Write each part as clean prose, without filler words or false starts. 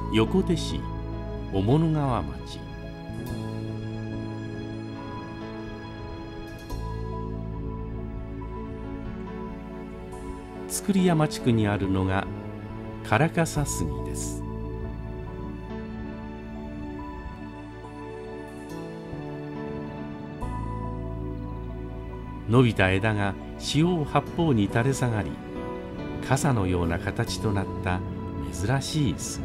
横手市雄物川町。造山地区にあるのが唐笠杉です。伸びた枝が四方八方に垂れ下がり、傘のような形となった珍しい杉。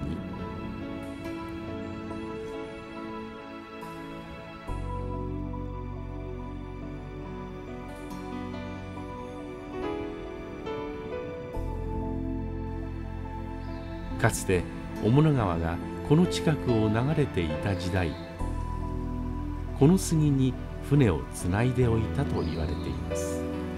かつて雄物川がこの近くを流れていた時代、この杉に船をつないでおいたと言われています。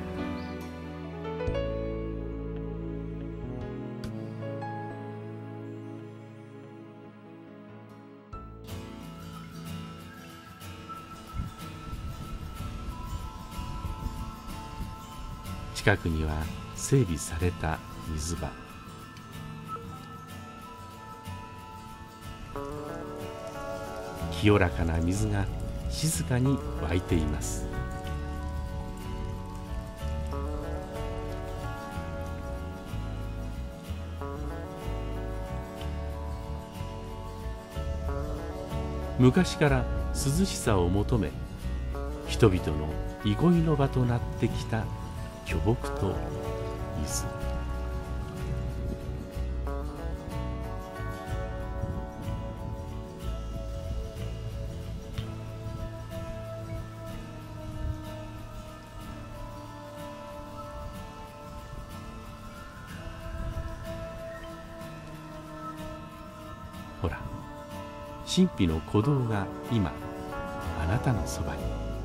近くには整備された水場。清らかな水が静かに湧いています。昔から涼しさを求め、人々の憩いの場となってきた巨木と水。ほら、神秘の鼓動が今あなたのそばに。